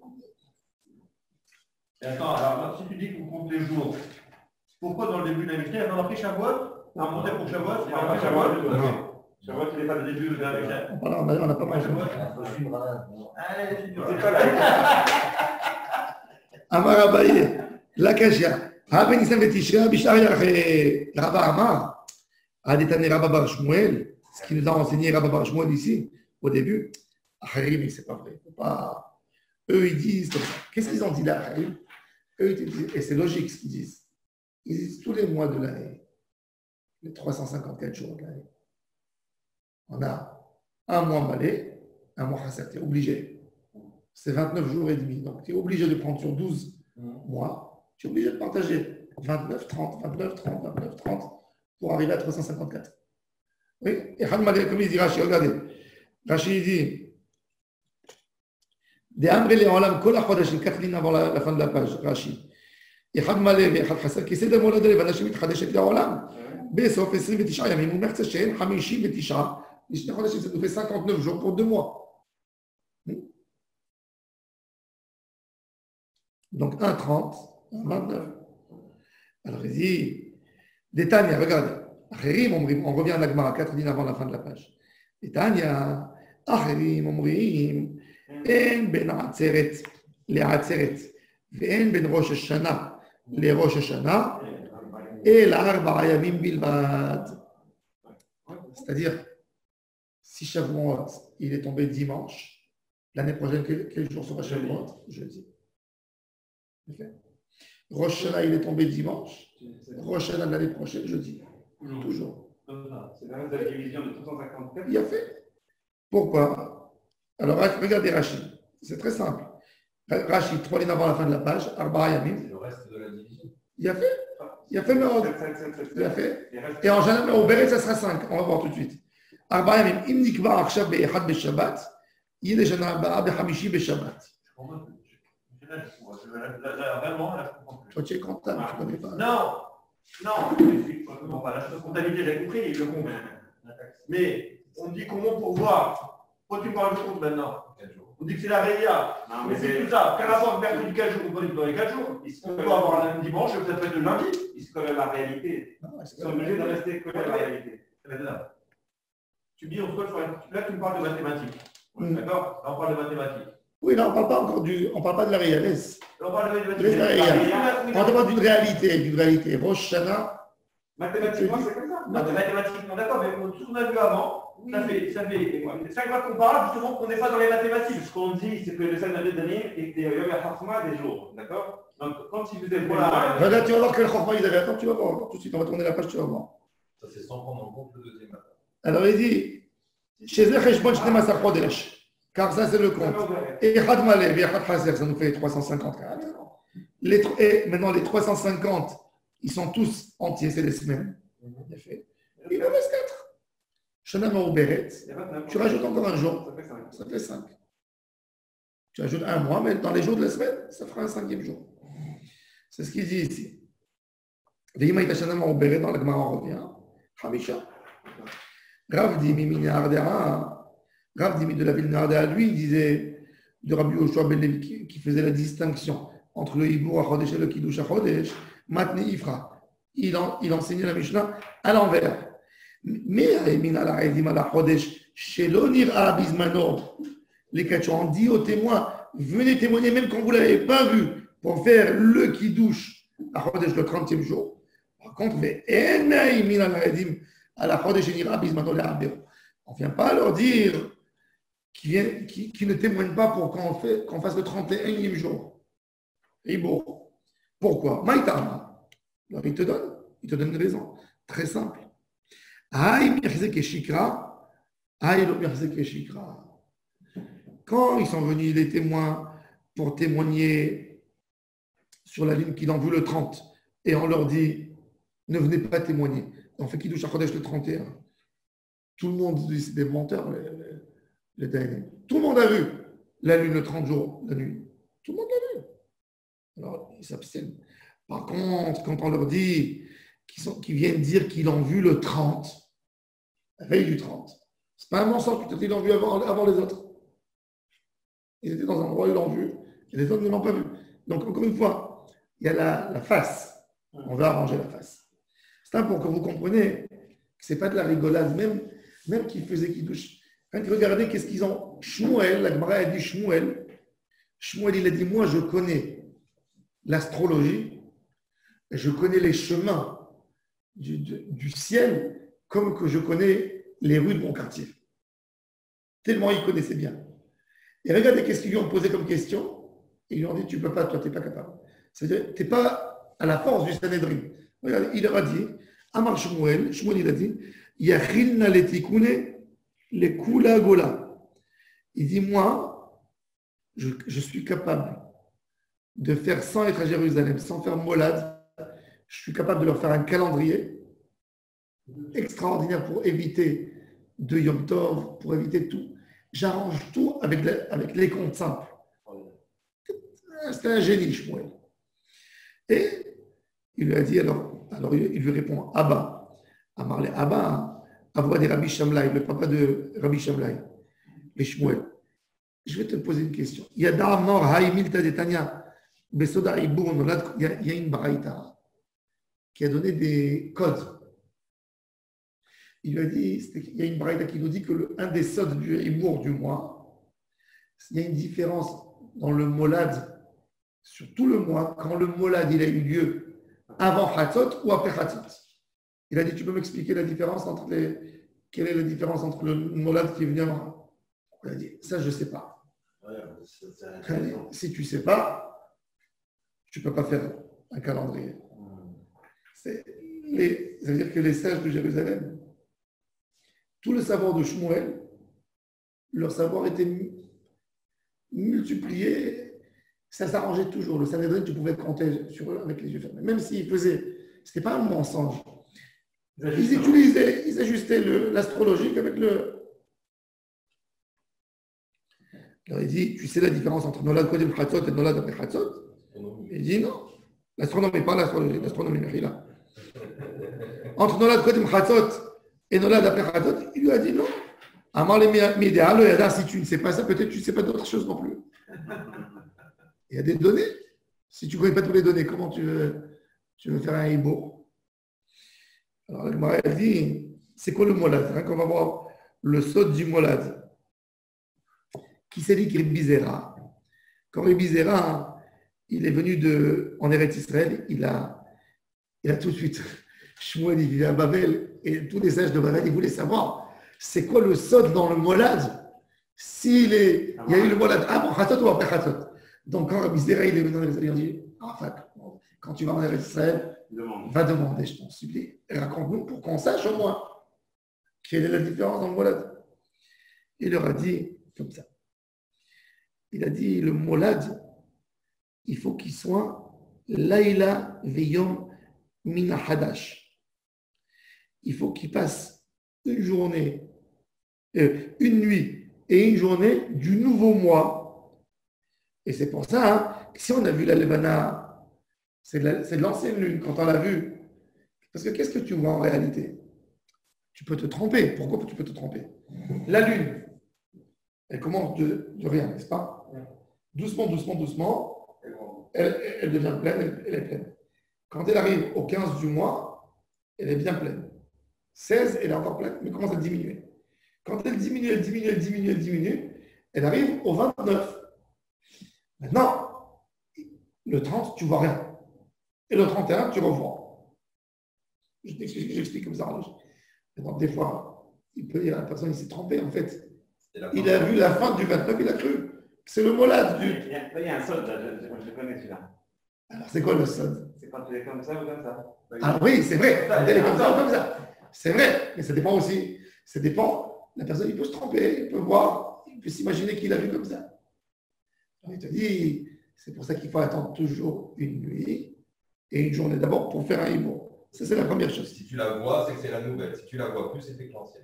Et attends, alors si tu dis qu'on compte les jours, pourquoi dans le début de la Mishnah, il y a marqué Shavuot, on a monté pour Shavuot, il y a marqué Shavuot. Shavuot, il n'est pas le début de la Mishnah. Voilà, on a- on n'a pas mangé. Faut suivre un- Allez, c'est dur. C'est pas là. Amar Abaye, Lakashia. Rabbi Nissan Betishra, Bishar Yarche. Rabba Amar, Adetane Rabba Bar Shmuel, ce qui nous a enseigné Rabba Bar Shmuel ici, au début. Ahari, mais c'est pas vrai. Faut pas... Eux, ils disent comme ça. Qu'est-ce qu'ils ont dit là, Ahari? Eux, ils disent, et c'est logique ce qu'ils disent. Ils disent tous les mois de l'année, les trois cent cinquante-quatre jours de l'année, on a un mois malais, un mois chasser, tu es obligé. C'est vingt-neuf jours et demi. Donc, tu es obligé de prendre sur douze mois, tu es obligé de partager vingt-neuf, trente, vingt-neuf, trente, vingt-neuf, trente pour arriver à trois cent cinquante-quatre. Oui, et Han Malé, comme il dit Rashi, regardez. Rashi dit des Amré les Olam, Kol HaChodesh, quatre lignes avant la, la fin de la page, Rashi. Et Han Malé et Han Chasser, qui c'est de Molade, les Vanashim, Chadeshet le Olam. Besof, vingt-neuf Yamim, ou Mertz Shein, Hamishim, Betisha. Les Chodeshim, ça nous fait cinquante-neuf jours pour deux mois. Donc, un trente, un vingt-neuf. Alors, il dit, des Tania, regardez. Acherim, on revient à l'Agmara, quatre lignes avant la fin de la page. Des Tania, Acherim, Omrim, En ben Atzeret, les Atzeret, Ve'en ben Rosh Hashanah, les Rosh Hashanah, et l'Arba Yamim Bilbad. C'est-à-dire, si Shavuot, il est tombé dimanche, l'année prochaine, quel, quel jour sera Shavuot? Jeudi. Okay. Rosh Hashanah, il est tombé dimanche. Rosh Hashanah l'année prochaine, jeudi. Toujours. Toujours. C'est la même division de trois cent cinquante-quatre. Il a fait. Pourquoi? Alors, regardez Rachid. C'est très simple. Rachid, trois lignes avant la fin de la page, Arba Yamim. C'est le reste de la division. Il a fait. Il a fait le ordre. Il a fait. Et en général, au Béret, ça sera cinq. On va voir tout de suite. Arba Yamim, im nikba achshav be'echad be'shabbat, yeh leshana abaa be'chamishi be'shabbat. Vraiment, là, je comprends plus. Toi, tu es comptable, tu ne connais pas. Non, non, je suis complètement pas. La comptabilité, j'ai compris, le compte. Mais on dit comment pour voir. Quand tu parles de compte maintenant, on dit que c'est la réa. Mais c'est tout ça. Quel rapport avec mercredi quatre jours, on connaît dans les quatre jours. On peut avoir un dimanche, peut-être être le lundi. Ils se collent à la réalité. Ils sont obligés de rester collés à la réalité. Tu dis, on se colle sur la... Là, tu me parles de mathématiques. Mm. D'accord? Là, on parle de mathématiques. Oui, là, on ne parle pas encore du. On ne parle pas de la réa. Laisse. Là, on parle de mathématiques. Laisse la réa. On parle d'une réalité. D'une réalité. Rosh Hashanah. Mathématiquement, c'est comme ça. Mathématiquement, d'accord, mais tout ce qu'on a vu avant, oui. ça fait, ça fait cinq fois qu'on parle, justement, qu'on n'est pas dans les mathématiques. Ce qu'on dit, c'est que le Sanhedrin d'année était Yom HaChachma des jours, d'accord? Donc, quand il vous êtes voilà. Regarde, tu vas voir quel Chachma il avait. Attends, tu vas voir. Tout de suite, on va tourner la page, tu vas voir. Ça, c'est sans prendre en compte le deuxième matin. Alors, il dit chez Zecheshbon Shnemasar Chodesh, car ça, c'est le compte. Et Chad Malev et Chad Chaser, ça nous fait trois cent cinquante-quatre. Les, et maintenant, les trois cent cinquante, ils sont tous entiers, c'est des semaines. Il a fait. Il en reste quatre. Shana Maouberet, tu rajoutes encore un jour, ça fait cinq. Tu ajoutes un mois, mais dans les jours de la semaine, ça fera un cinquième jour. C'est ce qu'il dit ici. V'yimaïta Shana Maouberet, dans la Gemara, on revient. Hamisha. Rav Dimi Minardera, Rav Dimi de la ville Nardea, lui, il disait de Rabbi Yoshua Ben Levi qui faisait la distinction entre le Hibour à Chodesh et le Kiddush à Chodesh, Matne Ifra. Il, en, il enseignait la Mishnah à l'envers. Mais les Kachouans ont dit aux témoins, venez témoigner même quand vous ne l'avez pas vu pour faire le Kiddush à Chodesh le trentième jour. Par contre, on ne vient pas leur dire qu'ils viennent, qui, qui ne témoignent pas pour qu'on, fait, qu'on fasse le trente et unième jour. Et bon, pourquoi? Maïtama. Alors, il te donne, il te donne une raison très simple. Quand ils sont venus, les témoins, pour témoigner sur la ligne qu'ils ont vu le trente, et on leur dit, ne venez pas témoigner. On fait Kiddush HaChodesh le trente et un. Tout le monde dit, c'est des menteurs, les, les, les Tout le monde a vu la lune le trente jours, la nuit. Tout le monde l'a vu. Alors, ils s'abstiennent. Par contre, quand on leur dit qu'ils, sont, qu'ils viennent dire qu'ils l'ont vu le trente, la veille du trente, c'est pas un mensonge, peut-être qu'ils l'ont vu avant, avant les autres. Ils étaient dans un endroit où ils l'ont vu, et les autres ne l'ont pas vu. Donc, encore une fois, il y a la, la face. On va arranger la face. C'est un pour que vous compreniez que ce n'est pas de la rigolade, même, même qu'ils faisaient qu'ils douchent. Quand vous regardez qu'est-ce qu'ils ont, Shmuel, la Gemara a dit Shmuel, Shmuel, il a dit, moi je connais l'astrologie, je connais les chemins du, du, du ciel comme que je connais les rues de mon quartier. Tellement il connaissait bien. Et regardez qu'est-ce qu'ils lui ont posé comme question. Ils lui ont dit, tu ne peux pas, toi, tu n'es pas capable. C'est-à-dire, tu n'es pas à la force du Sanhedrin. Regarde, il leur a dit, Amar Shmuel, Shmuel il a dit, Yachilna letikune le kula gola. Il dit, moi, je, je suis capable de faire sans être à Jérusalem, sans faire molade, je suis capable de leur faire un calendrier extraordinaire pour éviter de Yom Tov, pour éviter tout. J'arrange tout avec, la, avec les comptes simples. C'était un génie, Shmuel. Et il lui a dit, alors, alors il, il lui répond, Abba, Amarle, Abba, Abba de Rabbi Shamlai, le papa de Rabbi Shamlai, et Shmuel. Je vais te poser une question. Il y a d'Amor, Haïmilta de Tanya, Besoda Ibour, il y a une baraïta qui a donné des codes. Il lui a dit, il y a une baraïta qui nous dit que le, un des sods du Ibour du mois, il y a une différence dans le molad sur tout le mois, quand le molad il a eu lieu avant Hatzot ou après Hatzot. Il a dit, tu peux m'expliquer la différence entre les. Quelle est la différence entre le molad qui est venu avant? Il a dit, ça je ne sais pas. Ouais, c'est- c'est Il a dit, si tu ne sais pas, tu ne peux pas faire un calendrier. C'est les, ça veut dire que les sages de Jérusalem, tout le savoir de Shmuel, leur savoir était mu- multiplié, ça s'arrangeait toujours. Le Sanhedrin, tu pouvais compter sur eux avec les yeux fermés. Même s'ils faisaient, ce n'était pas un mensonge. Ils utilisaient, ils ajustaient le- l'astrologique avec le. Alors il dit, tu sais la différence entre Nolad Kodim Chatzot et Nolad après Chatzot? Il dit non. L'astronomie, pas l'astrologie, l'astronomie, là. Entre Nolad Kodim Chatzot et Nolad après Chatzot, il lui a dit non. Amar le Midéal, le Yada, si tu ne sais pas ça, peut-être tu ne sais pas d'autres choses non plus. Il y a des données. Si tu ne connais pas toutes les données, comment tu veux, tu veux faire un hibou? Alors la Gemara, elle dit, c'est quoi le molad? Hein, qu'on va voir le sod du molad. Qui s'est dit qu'il est Bizera. Quand il est Bizera, il est venu de, en Eretz Israël, il a, il a tout de suite, Shmuel, il vivait à Babel, et tous les sages de Babel, ils voulaient savoir, c'est quoi le sod dans le molad? S'il est, il y a eu le molad avant Chatzot ou après Chatzot. Donc quand Bizera, il est venu en Eretz Israël, il dit, enfin, quand tu vas en Eretz Israël, Demande. va demander, je t'en supplie, et raconte-nous pour qu'on sache au moins quelle est la différence dans le molad. Il leur a dit comme ça. Il a dit le molad, il faut qu'il soit Laïla Veyom Mina Hadash. Il faut qu'il passe une journée, euh, une nuit et une journée du nouveau mois. Et c'est pour ça hein, que si on a vu la Levana, c'est de, la- c'est de l'ancienne lune quand on l'a vue. Parce que qu'est-ce que tu vois en réalité? Tu peux te tromper. Pourquoi tu peux te tromper? La lune, elle commence de, de rien, n'est-ce pas? Doucement, doucement, doucement, elle, elle devient pleine, elle, elle est pleine. Quand elle arrive au quinze du mois, elle est bien pleine. seize, elle est encore pleine, mais commence à diminuer. Quand elle diminue, elle diminue, elle diminue, elle diminue, elle arrive au vingt-neuf. Maintenant, le trente, tu vois rien. Et le trente et un, tu revois. Je t'explique, j'explique comme ça. Maintenant, des fois, il peut y avoir la personne qui s'est trompée, en fait. Il a vu la fin du vingt-neuf, il a cru. C'est le molad du. Il y a, il y a un solde, là, je, je, je le connais celui-là. Alors, c'est quoi le sod? C'est quand tu es comme ça ou comme ça. Ah oui, c'est vrai. Quand elle est comme ça ou comme ça. C'est vrai, mais ça dépend aussi. Ça dépend. La personne, il peut se tromper, il peut voir, il peut s'imaginer qu'il a vu comme ça. Alors, il te dit, c'est pour ça qu'il faut attendre toujours une nuit et une journée d'abord pour faire un hibou. Ça, c'est la première chose. Si tu la vois, c'est que c'est la nouvelle. Si tu la vois plus, c'est que l'ancienne.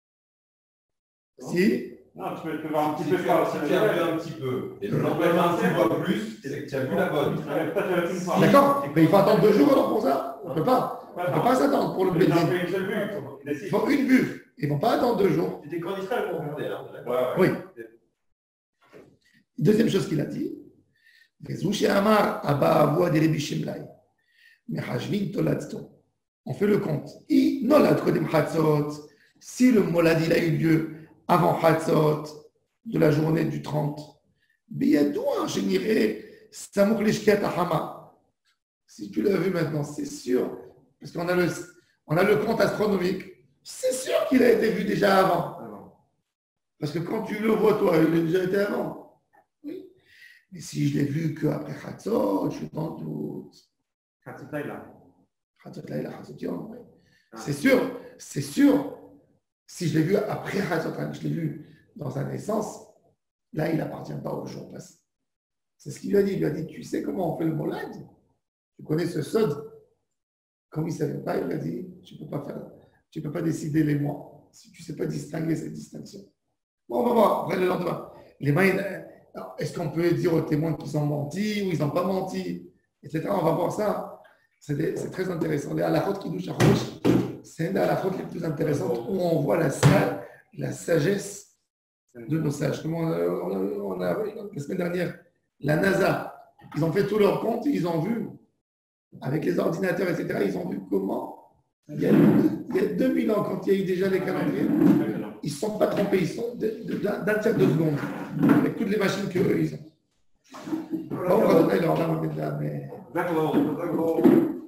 Si, Non, tu peux, tu peux voir un petit Si peu tu voir as, aussi si la tu as vu nouvelle. un petit peu, et Le le lendemain, lendemain, tu c'est- vois plus, c'est que tu as vu la bonne. Ouais, toi, tu l'as qu'une fois. d'accord, mais il faut attendre deux jours alors pour ça. On ne peut pas. On ne peut pas s'attendre pour le Mais j'en baiser. fais une seule vue. Il Il décide. faut une vue. Ils ne vont pas attendre deux jours. C'était quand Israël pour regarder, hein. Ouais, ouais. Oui. Deuxième chose qu'il a dit, Vezouchi Amar Abba Avoua de Rebi Shimlai. Mehajvin Toladto. On fait le compte. I Nolad Kodem Chatzot. Si le molad il a eu lieu avant Chatzot de la journée du trente, Biyadoua Sheniré Samouk Leshkiat Ahama. Si tu l'as vu maintenant, c'est sûr, parce qu'on a le, on a le compte astronomique, c'est sûr qu'il a été vu déjà avant. Parce que quand tu le vois, toi, il a déjà été avant. Oui. Mais si je l'ai vu qu'après Chatzot, je suis dans le doute. Chatzot Laïla. Chatzot Laïla, Chatzot Yom, oui. C'est sûr, c'est sûr. Si je l'ai vu après Chatzot Laïla, je l'ai vu dans sa naissance, là, il n'appartient pas au jour passé. C'est ce qu'il lui a dit. Il lui a dit, tu sais comment on fait le molad? Tu connais ce sod? Comme il ne savait pas, il lui a dit, tu ne peux pas faire, tu ne peux pas décider les mois si tu ne sais pas distinguer cette distinction. Bon, on va voir, après le lendemain. Les mains, est-ce qu'on peut dire aux témoins qu'ils ont menti ou ils n'ont pas menti, et cetera. On va voir ça. C'est, des, c'est très intéressant. Les halachot qui nous chargent, c'est une des halachot les plus intéressantes où on voit la, la sagesse de nos sages. Comme on a, on a, la semaine dernière, la NASA, ils ont fait tous leurs comptes, ils ont vu, avec les ordinateurs, et cetera, ils ont vu comment, il y a, il y a deux mille ans, quand il y a eu déjà les calendriers, ils ne se sont pas trompés, ils sont de, de, d'un tiers de seconde, avec toutes les machines qu'eux, ils ont. Bon, on va donner leur mais...